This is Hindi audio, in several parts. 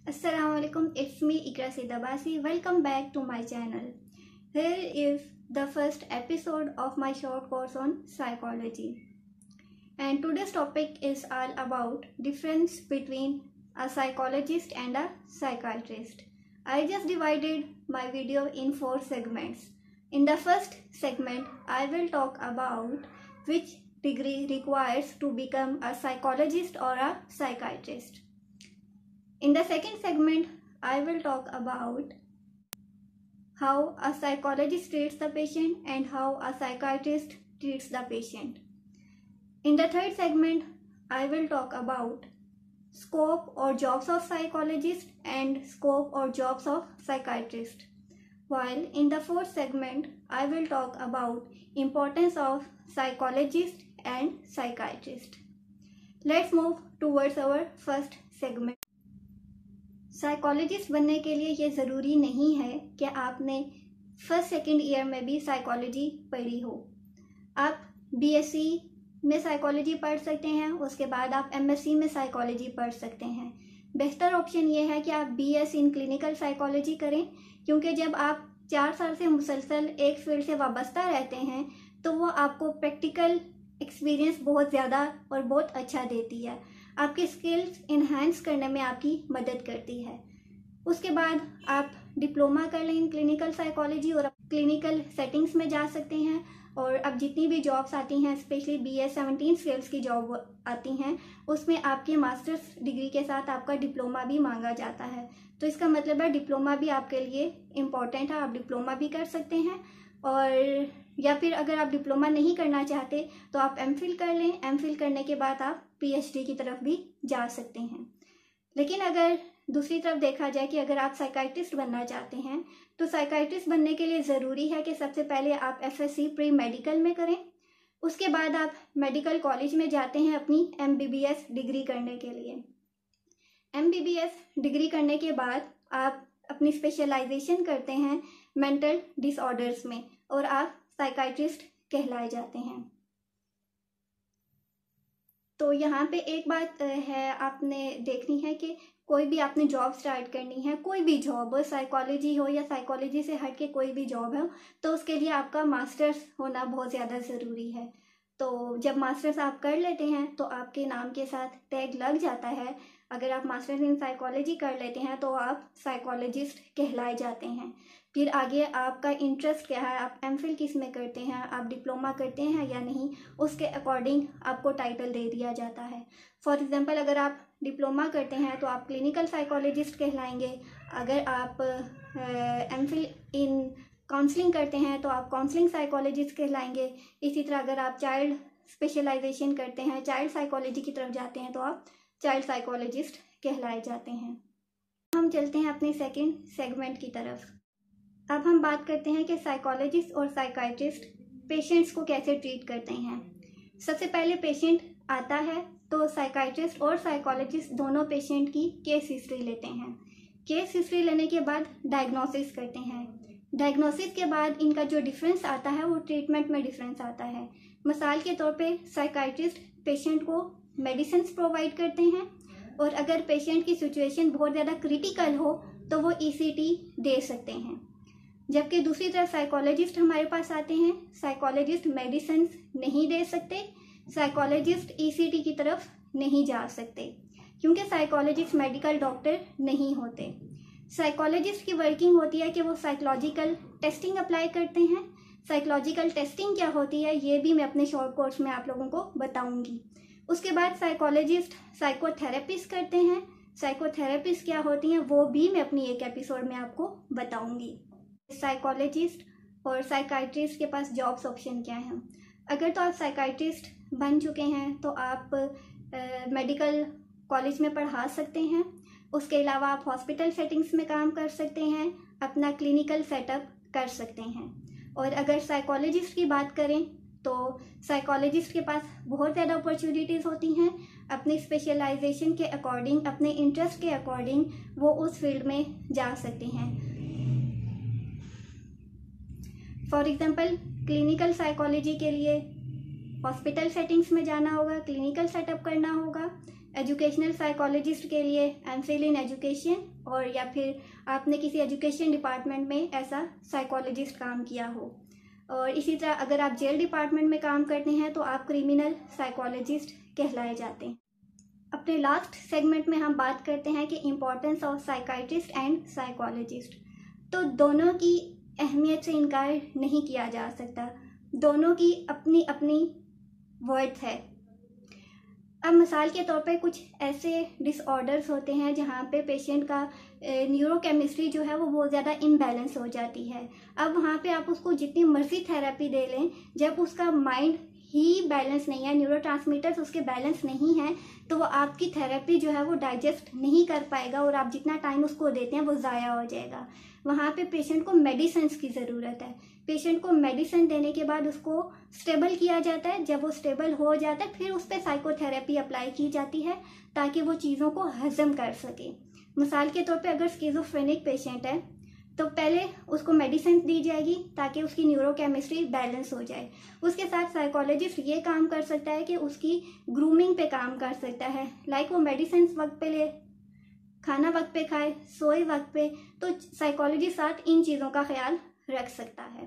Assalamualaikum, it's me Ikra Sidabasi. Welcome back to my channel. Here is the first episode of my short course on psychology. And today's topic is all about difference between a psychologist and a psychiatrist. I just divided my video in 4 segments. In the first segment, I will talk about which degree requires to become a psychologist or a psychiatrist. In the second segment, I will talk about how a psychologist treats the patient and how a psychiatrist treats the patient. In the third segment, I will talk about scope or jobs of psychologist and scope or jobs of psychiatrist. While in the fourth segment, I will talk about importance of psychologist and psychiatrist. Let's move towards our first segment. Psychologist बनने के लिए ये ज़रूरी नहीं है कि आपने फर्स्ट सेकेंड ईयर में भी साइकोलॉजी पढ़ी हो। आप बीएससी में साइकोलॉजी पढ़ सकते हैं, उसके बाद आप एमएससी में साइकोलॉजी पढ़ सकते हैं। बेहतर ऑप्शन ये है कि आप बीएस इन क्लिनिकल साइकोलॉजी करें, क्योंकि जब आप 4 साल से मुसलसल एक फील्ड से वाबस्ता रहते हैं तो वो आपको प्रैक्टिकल एक्सपीरियंस बहुत ज़्यादा और बहुत अच्छा देती है, आपकी स्किल्स इन्हांस करने में आपकी मदद करती है। उसके बाद आप डिप्लोमा कर लें इन क्लिनिकल साइकोलॉजी और क्लिनिकल सेटिंग्स में जा सकते हैं। और अब जितनी भी जॉब्स आती हैं, स्पेशली BS 17 स्किल्स की जॉब आती हैं, उसमें आपके मास्टर्स डिग्री के साथ आपका डिप्लोमा भी मांगा जाता है। तो इसका मतलब है डिप्लोमा भी आपके लिए इम्पॉर्टेंट है, आप डिप्लोमा भी कर सकते हैं। और या फिर अगर आप डिप्लोमा नहीं करना चाहते तो आप एमफिल कर लें। एमफिल करने के बाद आप PhD की तरफ भी जा सकते हैं। लेकिन अगर दूसरी तरफ देखा जाए कि अगर आप साइकाइट्रिस्ट बनना चाहते हैं तो साइकाइट्रिस्ट बनने के लिए ज़रूरी है कि सबसे पहले आप FSC प्री मेडिकल में करें। उसके बाद आप मेडिकल कॉलेज में जाते हैं अपनी MBBS डिग्री करने के लिए। MBBS डिग्री करने के बाद आप अपनी स्पेशलाइजेशन करते हैं मेंटल डिसऑर्डर्स में और आप साइकाइट्रिस्ट कहलाए जाते हैं। तो यहाँ पे एक बात है आपने देखनी है कि कोई भी आपने जॉब स्टार्ट करनी है, कोई भी जॉब हो, साइकोलॉजी हो या साइकोलॉजी से हट के कोई भी जॉब हो, तो उसके लिए आपका मास्टर्स होना बहुत ज़्यादा ज़रूरी है। तो जब मास्टर्स आप कर लेते हैं तो आपके नाम के साथ टैग लग जाता है। अगर आप मास्टर्स इन साइकोलॉजी कर लेते हैं तो आप साइकोलॉजिस्ट कहलाए जाते हैं। फिर आगे आपका इंटरेस्ट क्या है, आप एमफिल किस में करते हैं, आप डिप्लोमा करते हैं या नहीं, उसके अकॉर्डिंग आपको टाइटल दे दिया जाता है। फॉर एग्जांपल, अगर आप डिप्लोमा करते हैं तो आप क्लिनिकल साइकोलॉजिस्ट कहलाएंगे। अगर आप एमफिल इन काउंसलिंग करते हैं तो आप काउंसलिंग साइकोलॉजिस्ट कहलाएंगे। इसी तरह अगर आप चाइल्ड स्पेशलाइजेशन करते हैं, चाइल्ड साइकोलॉजी की तरफ जाते हैं तो आप चाइल्ड साइकोलॉजिस्ट कहलाए जाते हैं। हम चलते हैं अपने सेकंड सेगमेंट की तरफ। अब हम बात करते हैं कि साइकोलॉजिस्ट और साइकाइट्रिस्ट पेशेंट्स को कैसे ट्रीट करते हैं। सबसे पहले पेशेंट आता है तो साइकाइट्रिस्ट और साइकोलॉजिस्ट दोनों पेशेंट की केस हिस्ट्री लेते हैं। केस हिस्ट्री लेने के बाद डायग्नोसिस करते हैं। डायग्नोसिस के बाद इनका जो डिफरेंस आता है वो ट्रीटमेंट में डिफरेंस आता है। मिसाल के तौर पे साइकाइट्रिस्ट पेशेंट को मेडिसिन प्रोवाइड करते हैं और अगर पेशेंट की सिचुएशन बहुत ज़्यादा क्रिटिकल हो तो वो ECT दे सकते हैं। जबकि दूसरी तरफ साइकोलॉजिस्ट हमारे पास आते हैं। साइकोलॉजिस्ट मेडिसिन नहीं दे सकते, साइकोलॉजिस्ट ECT की तरफ नहीं जा सकते, क्योंकि साइकोलॉजिस्ट मेडिकल डॉक्टर नहीं होते। साइकोलॉजिस्ट की वर्किंग होती है कि वो साइकोलॉजिकल टेस्टिंग अप्लाई करते हैं। साइकोलॉजिकल टेस्टिंग क्या होती है ये भी मैं अपने शॉर्ट कोर्स में आप लोगों को बताऊंगी। उसके बाद साइकोलॉजिस्ट साइकोथेरेपिस्ट करते हैं। साइकोथेरेपिस्ट क्या होती हैं वो भी मैं अपनी एक एपिसोड में आपको बताऊंगी। साइकोलॉजिस्ट और साइकाइट्रिस्ट के पास जॉब्स ऑप्शन क्या हैं। अगर तो आप साइकाइट्रिस्ट बन चुके हैं तो आप मेडिकल कॉलेज में पढ़ा सकते हैं। उसके अलावा आप हॉस्पिटल सेटिंग्स में काम कर सकते हैं, अपना क्लिनिकल सेटअप कर सकते हैं। और अगर साइकोलॉजिस्ट की बात करें तो साइकोलॉजिस्ट के पास बहुत ज़्यादा अपॉर्चुनिटीज़ होती हैं। अपनी स्पेशलाइजेशन के अकॉर्डिंग, अपने इंटरेस्ट के अकॉर्डिंग वो उस फील्ड में जा सकते हैं। फॉर एग्जांपल, क्लिनिकल साइकोलॉजी के लिए हॉस्पिटल सेटिंग्स में जाना होगा, क्लिनिकल सेटअप करना होगा। एजुकेशनल साइकोलॉजिस्ट के लिए एमफिल इन एजुकेशन, और या फिर आपने किसी एजुकेशन डिपार्टमेंट में ऐसा साइकोलॉजिस्ट काम किया हो। और इसी तरह अगर आप जेल डिपार्टमेंट में काम करते हैं तो आप क्रिमिनल साइकोलॉजिस्ट कहलाए जाते हैं। अपने लास्ट सेगमेंट में हम बात करते हैं कि importance of psychiatrist and psychologist. तो दोनों की अहमियत से इनकार नहीं किया जा सकता, दोनों की अपनी अपनी वर्थ है। अब मिसाल के तौर पे कुछ ऐसे डिसऑर्डर्स होते हैं जहाँ पे पेशेंट का न्यूरोकेमिस्ट्री जो है वो बहुत ज़्यादा इम्बैलेंस हो जाती है। अब वहाँ पे आप उसको जितनी मर्जी थेरेपी दे लें, जब उसका माइंड ही बैलेंस नहीं है, न्यूरोट्रांसमीटर्स उसके बैलेंस नहीं है, तो वो आपकी थेरेपी जो है वो डाइजेस्ट नहीं कर पाएगा और आप जितना टाइम उसको देते हैं वो ज़ाया हो जाएगा। वहाँ पे पेशेंट को मेडिसिन्स की ज़रूरत है। पेशेंट को मेडिसिन देने के बाद उसको स्टेबल किया जाता है। जब वो स्टेबल हो जाता है फिर उस पर साइकोथेरेपी अप्लाई की जाती है ताकि वो चीज़ों को हजम कर सके। मिसाल के तौर पे अगर स्किज़ोफ्रेनिक पेशेंट है तो पहले उसको मेडिसिन दी जाएगी ताकि उसकी न्यूरोकेमिस्ट्री बैलेंस हो जाए। उसके साथ साइकोलॉजिस्ट ये काम कर सकता है कि उसकी ग्रूमिंग पे काम कर सकता है। लाइक वो मेडिसिन वक्त पे ले, खाना वक्त पे खाए, सोए वक्त पे, तो साइकोलॉजिस्ट साथ इन चीज़ों का ख्याल रख सकता है।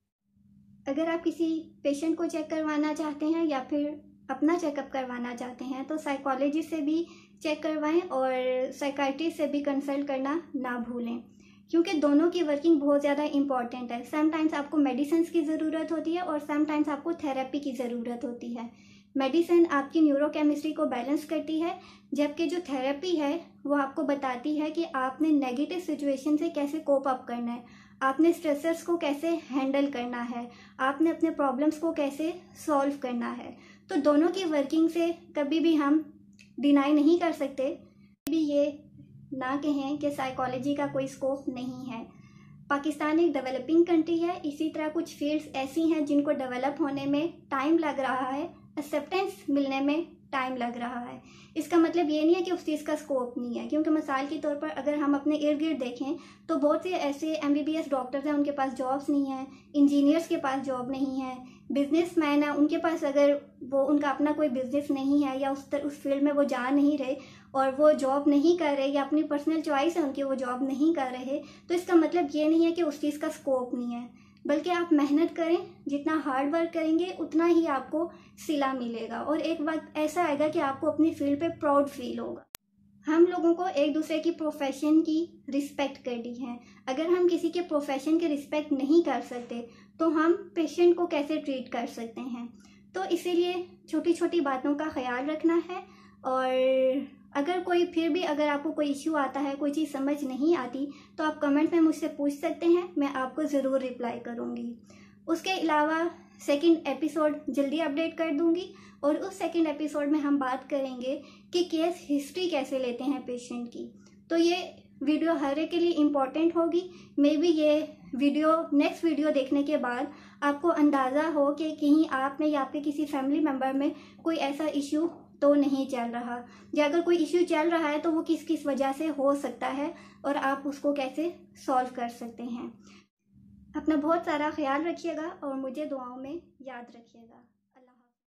अगर आप किसी पेशेंट को चेक करवाना चाहते हैं या फिर अपना चेकअप करवाना चाहते हैं तो साइकोलॉजिस्ट से भी चेक करवाएं और साइकाइट्रिस्ट से भी कंसल्ट करना ना भूलें, क्योंकि दोनों की वर्किंग बहुत ज़्यादा इंपॉर्टेंट है। समटाइम्स आपको मेडिसिन की ज़रूरत होती है और समटाइम्स आपको थेरेपी की ज़रूरत होती है। मेडिसिन आपकी न्यूरोकेमिस्ट्री को बैलेंस करती है, जबकि जो थेरेपी है वो आपको बताती है कि आपने नेगेटिव सिचुएशन से कैसे कोप अप करना है, आपने स्ट्रेसर्स को कैसे हैंडल करना है, आपने अपने प्रॉब्लम्स को कैसे सॉल्व करना है। तो दोनों की वर्किंग से कभी भी हम डिनाई नहीं कर सकते, भी ये ना कहें कि साइकोलॉजी का कोई स्कोप नहीं है। पाकिस्तान एक डेवलपिंग कंट्री है, इसी तरह कुछ फील्ड्स ऐसी हैं जिनको डेवलप होने में टाइम लग रहा है, एक्सेप्टेंस मिलने में टाइम लग रहा है। इसका मतलब ये नहीं है कि उस चीज़ का स्कोप नहीं है, क्योंकि मिसाल के तौर पर अगर हम अपने इर्द गिर्द देखें तो बहुत से ऐसे MBBS डॉक्टर्स हैं, उनके पास जॉब्स नहीं हैं, इंजीनियर्स के पास जॉब नहीं है, बिजनेसमैन है, उनके पास अगर वो उनका अपना कोई बिजनेस नहीं है या उस फील्ड में वो जा नहीं रहे और वो जॉब नहीं कर रहे या अपनी पर्सनल चॉइस है उनकी, वो जॉब नहीं कर रहे, तो इसका मतलब ये नहीं है कि उस चीज़ का स्कोप नहीं है, बल्कि आप मेहनत करें, जितना हार्ड वर्क करेंगे उतना ही आपको सिला मिलेगा और एक वक्त ऐसा आएगा कि आपको अपनी फील्ड पे प्राउड फील होगा। हम लोगों को एक दूसरे की प्रोफेशन की रिस्पेक्ट करनी है। अगर हम किसी के प्रोफेशन की रिस्पेक्ट नहीं कर सकते तो हम पेशेंट को कैसे ट्रीट कर सकते हैं। तो इसीलिए छोटी छोटी बातों का ख्याल रखना है। और अगर आपको कोई इश्यू आता है, कोई चीज़ समझ नहीं आती, तो आप कमेंट में मुझसे पूछ सकते हैं, मैं आपको ज़रूर रिप्लाई करूँगी। उसके अलावा सेकंड एपिसोड जल्दी अपडेट कर दूँगी और उस सेकंड एपिसोड में हम बात करेंगे कि केस हिस्ट्री कैसे लेते हैं पेशेंट की। तो ये वीडियो हर एक के लिए इम्पॉर्टेंट होगी। मे बी ये नेक्स्ट वीडियो देखने के बाद आपको अंदाज़ा हो कि कहीं आप में या आपके किसी फैमिली मेम्बर में कोई ऐसा इशू तो नहीं चल रहा, या अगर कोई इश्यू चल रहा है तो वो किस किस वजह से हो सकता है और आप उसको कैसे सॉल्व कर सकते हैं। अपना बहुत सारा ख्याल रखिएगा और मुझे दुआओं में याद रखिएगा।